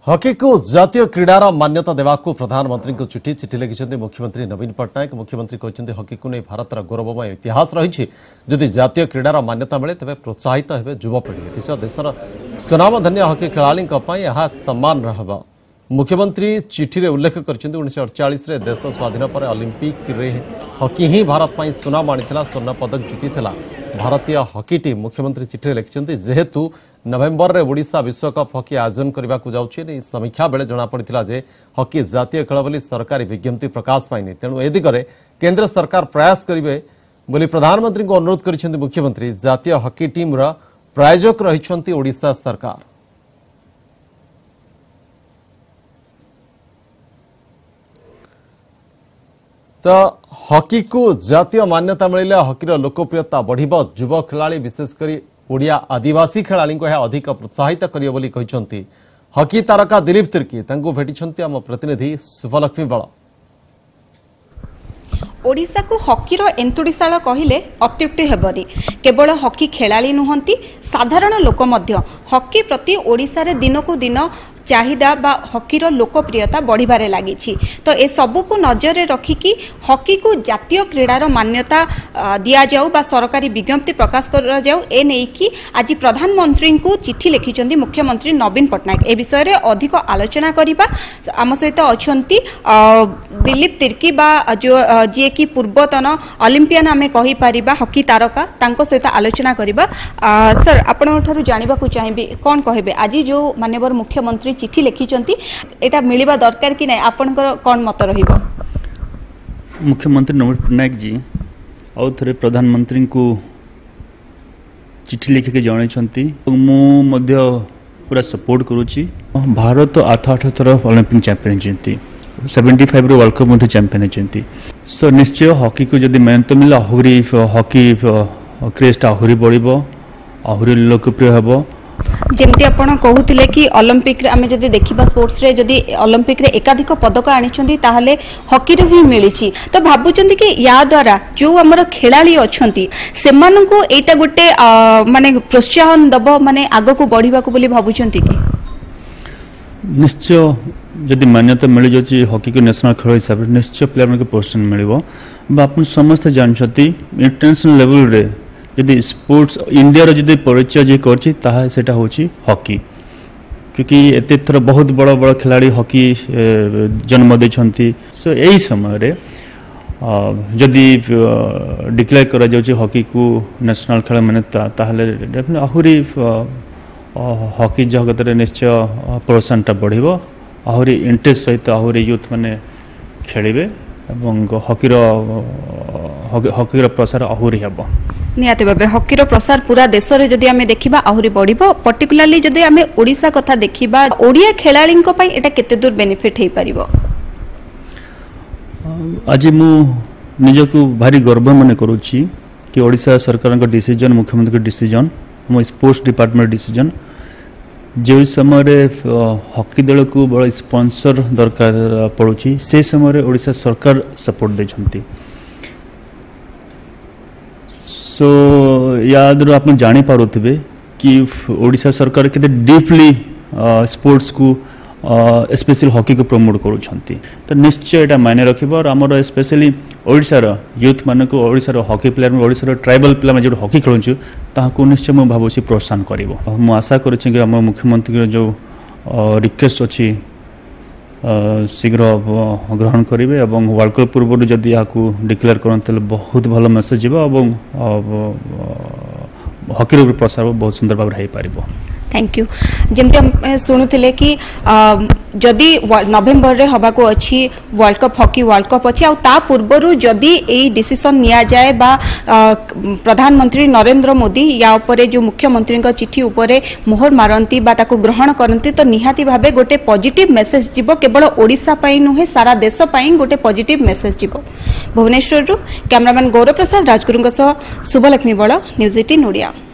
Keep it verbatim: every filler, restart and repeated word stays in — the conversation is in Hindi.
हॉकी को जातीय क्रीडार मान्यता देवाकू प्रधानमंत्री को चिठी चिठी लिखिं मुख्यमंत्री नवीन पट्टनायक। मुख्यमंत्री कहते हॉकी को नहीं भारतर गौरवमय इतिहास रही जदि जातीय क्रीडार मान्यता मिले तेज प्रोत्साहित हे युवपीढ़ी देशर सुनामधन्य हॉकी खेलाड़ी सम्मान रहा। मुख्यमंत्री चिठी उल्लेख कर उन्नीस अड़चाश देश स्वाधीन पर ओलंपिक रे हॉकी ही भारत पर सुनाम आनी स्वर्ण पदक जीति भारतीय हॉकी टीम। मुख्यमंत्री चिठी लिखिं जेहेतु नवेम्बर रे ओडिशा विश्वकप हॉकी आयोजन करने को जाऊँगी समीक्षा बेले जमापड़ा जे हॉकी जातीय खेल बोली सरकारी विज्ञप्ति प्रकाश पाइनी तेणु ए दिगरे केंद्र सरकार प्रयास करेंगे बोली प्रधानमंत्री को अनुरोध कर मुख्यमंत्री। जातीय हॉकी टीम रा प्रायोजक रही ओडिशा सरकार। तो हॉकी को जातीय मान्यता मिले हॉकीर लोकप्रियता बढ़िबो। युवा खिलाड़ी विशेषकर ओडिया आदिवासी खिलाड़ी को अधिक प्रोत्साहित करियो बोली कहिसंती हॉकी तारका दिलीप तिर्की। तांको भेटिसंती आम प्रतिनिधि शुभलक्ष्मी बळ। ओडिशा को हॉकीर एंतुड़ीशाल कहले अत्युक्ति हेबनी। केवल हॉकी खेलाड़ी नुहंती साधारण लोक मध्य हॉकी प्रति ओडिशा रे दिन को दिन चाहिदा बा हॉकीर लोकप्रियता बढ़िबारे लागिछि। तो ए सबु को नजर रे रखिकी हॉकी को जातीय क्रीडार मान्यता दिया जाऊ बा सरकारी विज्ञप्ति प्रकाश कर जाऊ ए नै कि आज प्रधानमंत्री को चिठी लिखिचंदी मुख्यमंत्री नवीन पट्टनायक। ए विषय रे अधिक आलोचना करिबा आम सहित अछंती दिलीप तिर्की बा जो जे कि पूर्वतन ओलंपियन आमे कहि परिबा हॉकी तारका तांको सहित आलोचना करिबा। सर आपण ठारू जानिबा को चाहिबी कोन कहबे आज जो माननीय मुख्यमंत्री चिठी लिखिचंती एटा मिलिबा दरकार कि नै आपनकर कोन मत रहिबो? मुख्यमंत्री नवीन पट्टनायक जी आउ थरे प्रधानमंत्री को चिठी लिखिके जणाइछंती मु मध्य पूरा सपोर्ट करूची। भारत आठ आठ थर ओलंपिक चैंपियन जंती पचहत्तर रो वर्ल्ड कप मध्ये चैंपियन जंती। सो निश्चय हॉकी को जदि मान्यता मिला आहुरी हॉकी क्रेज आहुरी बढ़िबो आहुरी लोकप्रिय हेबो। जेमती आपण कहूतिले कि ओलंपिक रे आमे जदि देखिबा स्पोर्ट्स रे जदि ओलंपिक रे एकाधिक पदक आनिछंती ताहले हॉकी रे ही मिलिछि। तो भाबुचंती कि या द्वारा जो हमर खेलाड़ी अछंती सेमान को एटा गुटे माने प्रोत्साहन दबो माने आगो को बढ़िबा को बोली भाबुचंती कि? निश्चय जदि मान्यता मिल जाए हॉकी को नेशनल खेल हिसाब से निश्चय प्लेयर को प्रोत्साहन मिल। आप समस्ते जानते इंटरनेशनल लेवल रे यदि स्पोर्ट्स इंडिया रो जदि परिचय जे करछि ताहा सेटा होछि हॉकी। क्योंकि एते थर बहुत बड़ बड़ खिलाड़ी हॉकी जन्म देछंती। सो एही समय रे जदि डिक्लेयर करा जाउछि हॉकी को नेशनल खेल मान्यता ताहले डेफिनेटली आहुरी हॉकी जगत रे निश्चय प्रोत्साहनटा बढ़िबो आहुरी इंटरेस्ट सहित आहुरी यूथ माने खेलिबे एवं हॉकीर हॉकीर प्रसार आहुरी हेबो। निहाती भाबे हॉकीर प्रसार पूरा देश रे जदि आमे देखिबा आहुरी बढ़िबो। पर्टिकुलरली जदि आमे ओडिशा कथा देखिबा ओडिया खेलाड़ी को पई एटा केते दूर बेनिफिट हे परिबो? आज मु निजको भारी गर्व माने करूची कि ओडिशा सरकार का डिसीजन मुख्यमंत्री का डिसीजन हम स्पोर्ट्स डिपार्टमेंट डिसीजन जो समय हॉकी दल को बड़ा स्पॉन्सर दरकार पड़ुची से समय ओडिशा सरकार सपोर्ट देछंती। सो याद आप जानी पारुथिबे कि ओडिशा सरकार केते डीपली स्पोर्ट्स को स्पेशली हॉकी को प्रमोट करूछंती। तो निश्चय एटा मायने रखिबो और हमर स्पेशली ओडिशा रो यूथ माने को ओडिशा रो हॉकी प्लेयर में ओडिशा रो ट्राइबल प्लेयर में जो हॉकी खेलुछु ताहाको निश्चय म भाबुची प्रोत्साहन करिवो। मु आशा करूछि कि हमर मुख्यमंत्री जो रिक्वेस्ट अछि शीघ्र ग्रहण करेंगे और वर्ल्ड कप पूर्व जदि यहाँ डिक्लेयर करते बहुत भल मेसेज जीव और हॉकी प्रसार बहुत सुंदर भाव हो पार। Thank you. जमती हम शुणुले कि जदि नवेम्बर रे हवा को अच्छी world cup hockey world cup अच्छी आ पूर्वर जदि यही डिसीजन निया जाए बा प्रधानमंत्री नरेंद्र मोदी या उपरे जो मुख्यमंत्री का चिठी उपरे मोहर मारती बा ताको ग्रहण करती तो निहाती भाबे गोटे पॉजिटिव मेसेज जीवो केवल ओडिशा पई नुहे सारा देश पई गोटे पॉजिटिव मेसेज जीवो। भुवनेश्वर कैमरामैन गौरव प्रसाद राजगुरु शुभलक्ष्मी बड़ न्यूज़ अठारह ओडिया।